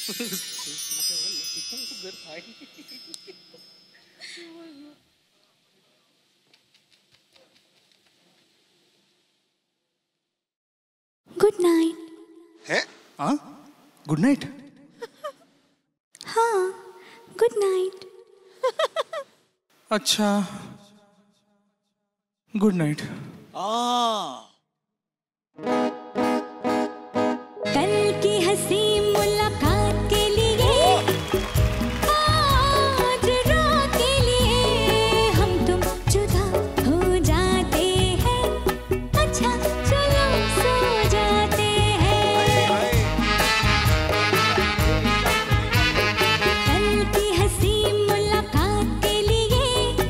Good night. है? हाँ? Good night? हाँ, गुड नाइट। अच्छा, गुड नाइट। कल की हंसी मुलाकात के लिए, आज रात के लिए हम तुम जुदा हो जाते हैं। अच्छा चलो सो जाते हैं। कल की हंसी मुलाकात के लिए,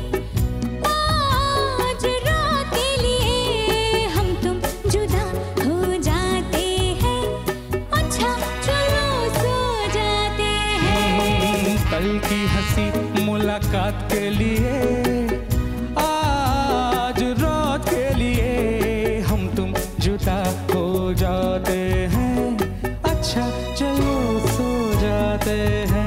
आज रात के लिए हम तुम जुदा हो जाते हैं। अच्छा चलो सो जाते हैं। कल की हंसी मुलाकात के लिए, आज रात के लिए हम तुम जुदा हो जाते हैं। अच्छा चलो सो जाते हैं।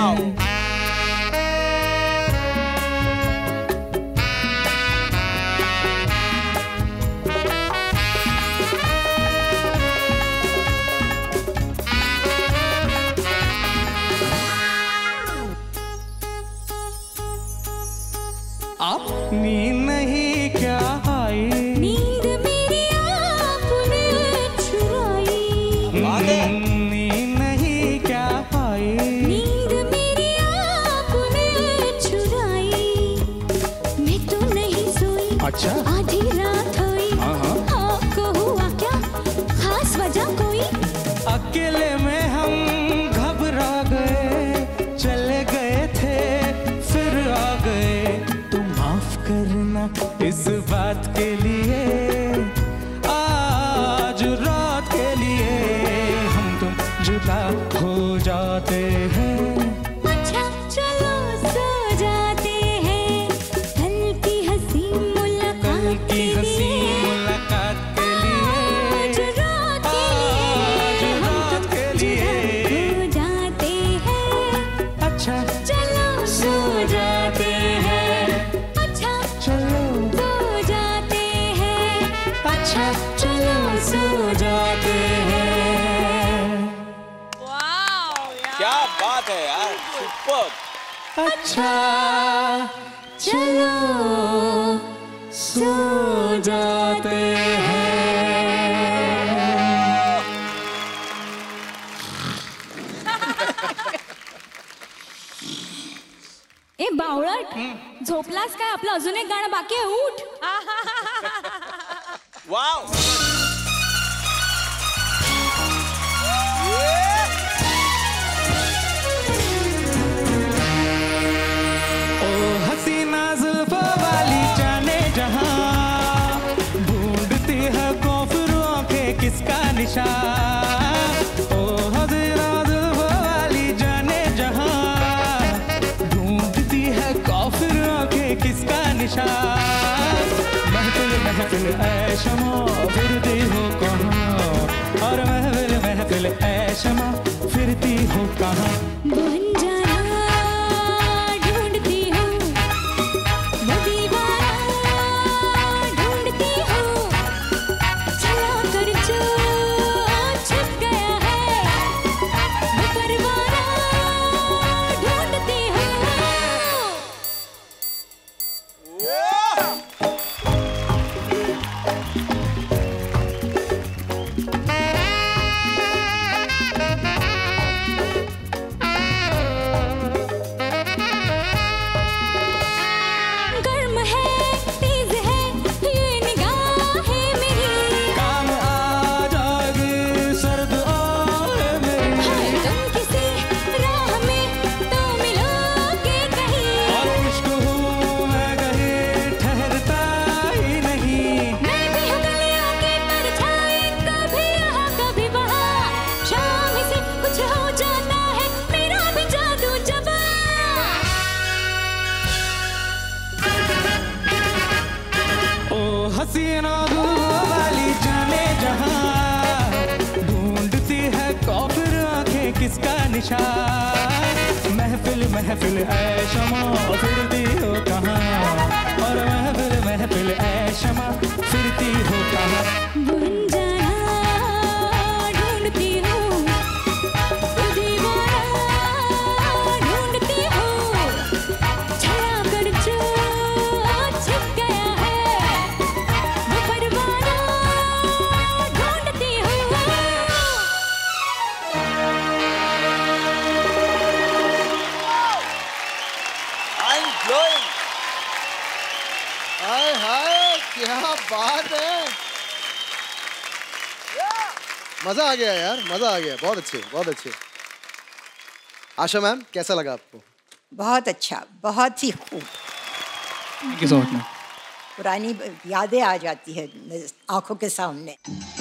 आप नींद नहीं क्या आई? नींद मेरी आपने चुराई। नींद नहीं क्या आई? नींद मेरी आपने चुराई। मैं तो नहीं सोई। अच्छा। आधी रात हुई। आपको हुआ क्या खास वजह कोई? अकेले में हम घबरा गए, चले गए थे फिर आ गए। तुम माफ करना इस बात के लिए, आज रात के लिए हम तुम जुदा हो जाते हैं। अच्छा चलो सो जाते हैं। कल की हंसी मुलाकात की हंसी मुलाकात के लिए, आज रात के लिए हम तुम जुदा हो जाते हैं। अच्छा चलो सो जाते हैं। अच्छा चलो सो जाते हैं। अच्छा चलो सो जाते हैं। क्या बात है यार, सुपर। अच्छा चलो सो जाते हैं। ए बावळट, झोपलास काय? आपलं अजून एक गाणं बाकी आहे, उठ. वाव। ओ हसीना जुल्फों वाली जाने जहां, ढूंढती है कौफरों के किसका निशान। ओ हसीना जुल्फों वाली जाने जहां, ढूंढती है कौफरों के किसका निशान। महफिल महफिल ऐ शमा फिरती हो कहाँ, और महफिल महफिल ऐ शमा फिरती हो कहाँ। बन जाना ढूंढती हूँ, मैं दीवाना ढूंढती हूँ। चला कर जो छिप गया है, मैं परवाना ढूंढती हूँ। निशान। महफिल महफिल ऐ शमा फिरती हो कहाँ, और महफिल महफिल ऐ शमा फिरती हो कहाँ। बुन जाना ढूंढती हूँ, दीवाना ढूंढती हूँ, छाया कर जो छिप गया है, वो परवाना ढूंढती हूँ। I'm glowing. हाय हाय, क्या बात है। मजा आ गया यार, मजा आ गया। बहुत अच्छे, बहुत अच्छे। आशा मैम, कैसा लगा आपको? बहुत अच्छा, बहुत ही खूब। Thank you so much ma'am. पुरानी यादें आ जाती है आंखों के सामने।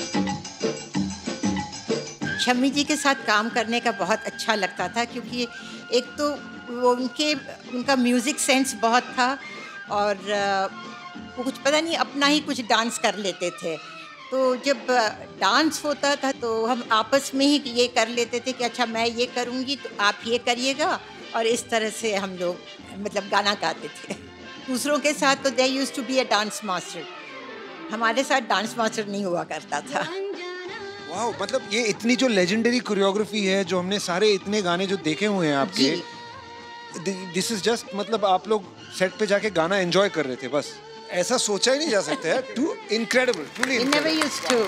शम्मी जी के साथ काम करने का बहुत अच्छा लगता था, क्योंकि एक तो वो उनका म्यूज़िक सेंस बहुत था, और वो कुछ पता नहीं अपना ही कुछ डांस कर लेते थे। तो जब डांस होता था तो हम आपस में ही ये कर लेते थे कि अच्छा मैं ये करूँगी तो आप ये करिएगा, और इस तरह से हम लोग मतलब गाना गाते थे। दूसरों के साथ तो they used to be a dance master, हमारे साथ डांस मास्टर नहीं हुआ करता था। वाह, मतलब ये इतनी जो लेजेंडरी कोरियोग्राफी है, जो हमने सारे इतने गाने जो देखे हुए हैं आपके, दिस इज जस्ट मतलब आप लोग सेट पे जाके गाना एंजॉय कर रहे थे बस। ऐसा सोचा ही नहीं जा सकता है। Too incredible, truly We never used to.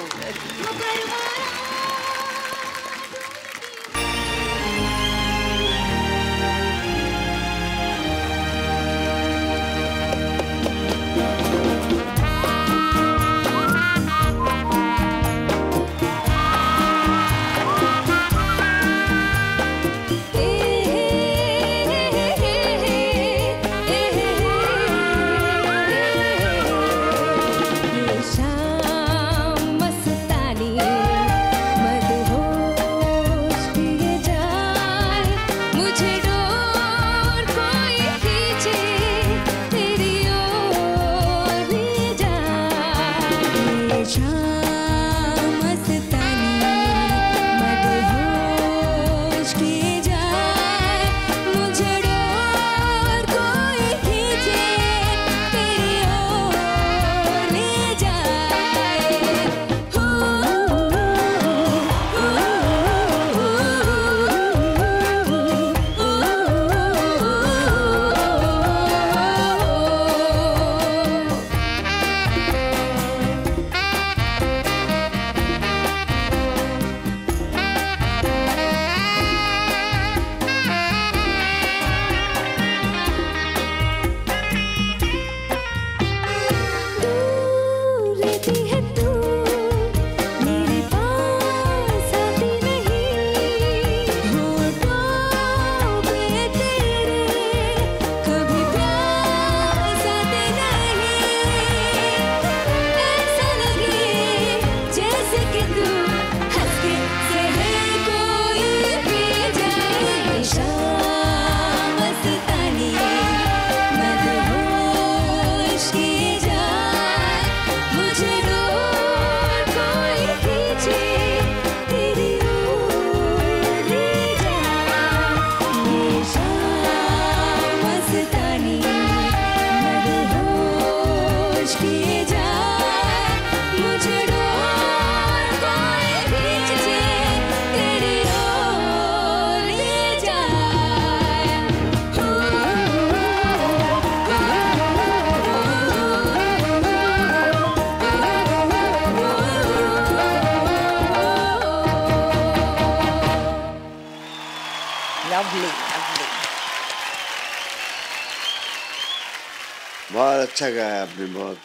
बहुत अच्छा गाया आपने, बहुत।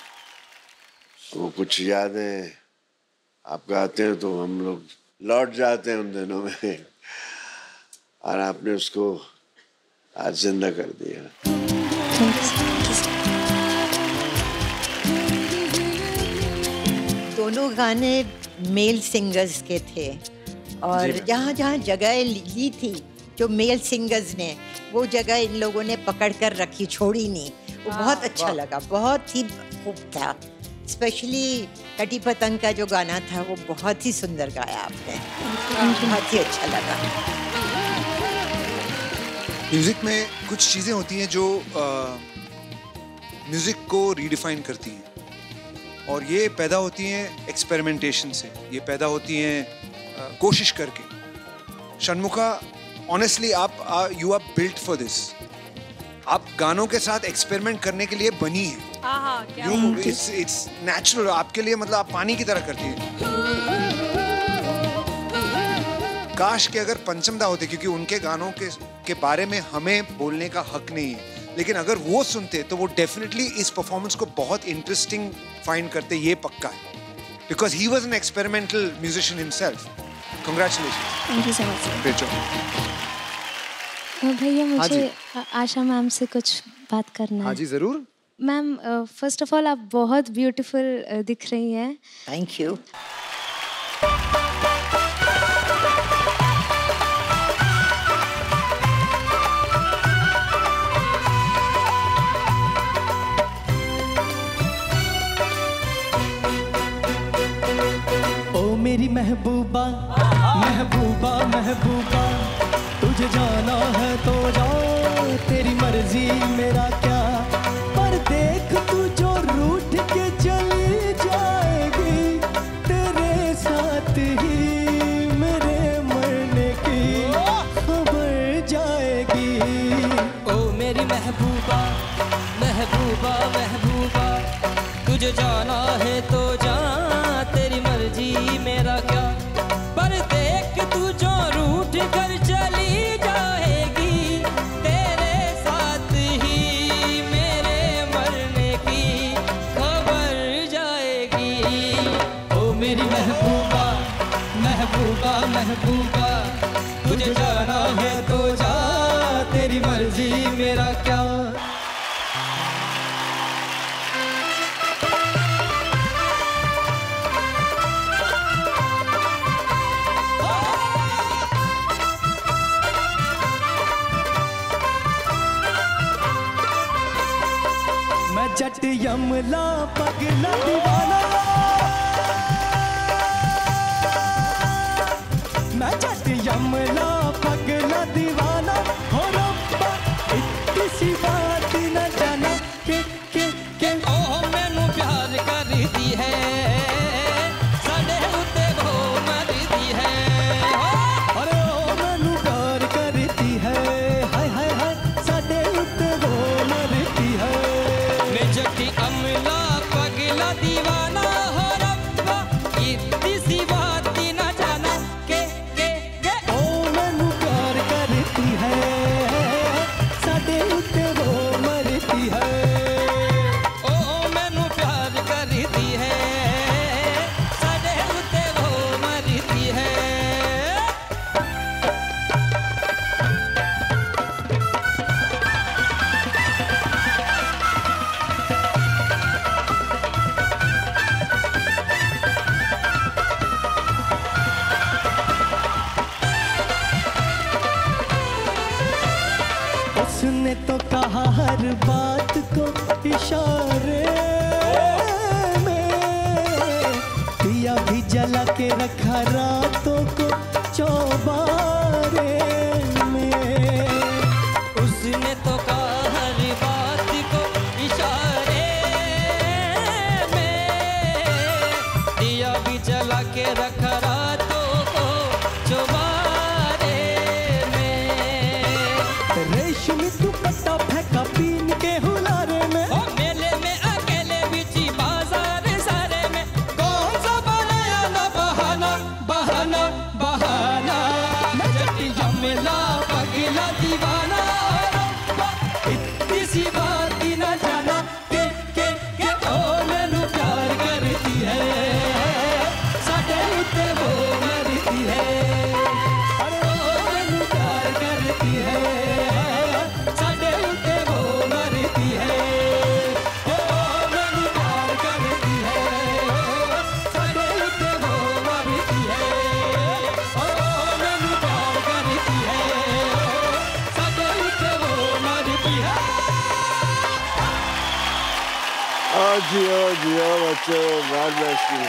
वो कुछ यादें आप गाते हो तो हम लोग लौट जाते हैं उन दिनों में, और आपने उसको आज जिंदा कर दिया। दोनों गाने मेल सिंगर्स के थे, और जहाँ जहाँ जगह ली थी जो मेल सिंगर्स ने, वो जगह इन लोगों ने पकड़ कर रखी, छोड़ी नहीं। वो बहुत अच्छा लगा, बहुत ही खूब था। स्पेशली कटी पतंग का जो गाना था वो बहुत ही सुंदर गाया आपने, बहुत ही अच्छा लगा। म्यूजिक में कुछ चीजें होती हैं जो म्यूजिक को रीडिफाइन करती हैं, और ये पैदा होती हैं एक्सपेरिमेंटेशन से, ये पैदा होती हैं कोशिश करके। षण्मुखा, ऑनेस्टली आप you are built for this. आप गानों के साथ एक्सपेरिमेंट करने के लिए बनी है। इट्स नेचुरल आपके लिए, मतलब आप पानी की तरह करती है। काश के अगर पंचमदा होते, क्योंकि उनके गानों के बारे में हमें बोलने का हक नहीं है, लेकिन अगर वो सुनते तो वो डेफिनेटली इस परफॉर्मेंस को बहुत इंटरेस्टिंग फाइंड करते, ये पक्का है, because he was an experimental musician himself. Congratulations. Thank you so much. Great job. भैया मुझे आशा मैम से कुछ बात करना है। हाँ जी जरूर। मैम फर्स्ट ऑफ ऑल आप बहुत ब्यूटीफुल दिख रही हैं। Thank you. ओ मेरी महबूबा महबूबा महबूबा, तुझे जाना है तो जा, तेरी मर्जी मेरा क्या। पर देख तू जो रूठ के चली जाएगी, तेरे साथ ही मेरे मरने की खबर जाएगी। ओ मेरी महबूबा महबूबा महबूबा, तुझे जाना है तो जा, तेरी मर्जी मेरा क्या। पर देख तू जो रूठ कर चली जाएगी, तेरे साथ ही मेरे मरने की खबर जाएगी। ओ मेरी महबूबा महबूबा महबूबा, तुझे जाना है तो जा, तेरी मर्जी मेरा क्या। जट यमला पगला दीवाना, मैं जट यमला पगला दीवाना, हो रब्बा इतनी सी बात न जाना के ओ मैनू प्यार कर दी है, साडे उत्ते वो मर दी है। अरे ओ मैनू प्यार कर दी है, हाय हाय हाय, साडे उत्ते वो मरती है। जटी अमला पगला दीवाना, हो रब्बा इतनी सी बात न जाना के ओ मैनू प्यार करती है, साडे उत्ते वो मरती है। ओ मैनू प्यार करती है, साडे उत्ते वो मरती है। उसने तो कहा हर बात को इशारे में, दिया भी जला के रखा रातों को चौबारे में। उसने तो कहा हर बात को इशारे में, दिया भी जला के रखा रातों को चौबारे में। रेशमी दुपट्टा फेंका पीन के हुलारे में, ओ मेले में अकेले बिची बाजार सारे में। कौन सा बनाया ना बहाना बहाना बहाना, मैं जटी जमेला पगला दीवाना, इतनी सी बात न जाना के ओ मैनू प्यार करती है, साडे उत्ते वो मरती है। अरे ओ मैनू प्यार करती है, साडे उत्ते वो मरती है। ओ मैनू प्यार करती है, साडे उत्ते वो मरती है। ओ मैनू प्यार करती है, साडे उत्ते वो मरती है। आओ जी आओ बच्चों, God bless you।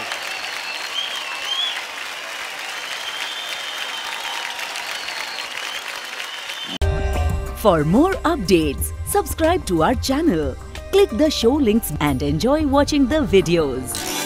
For more updates, subscribe to our channel, click the show links and enjoy watching the videos.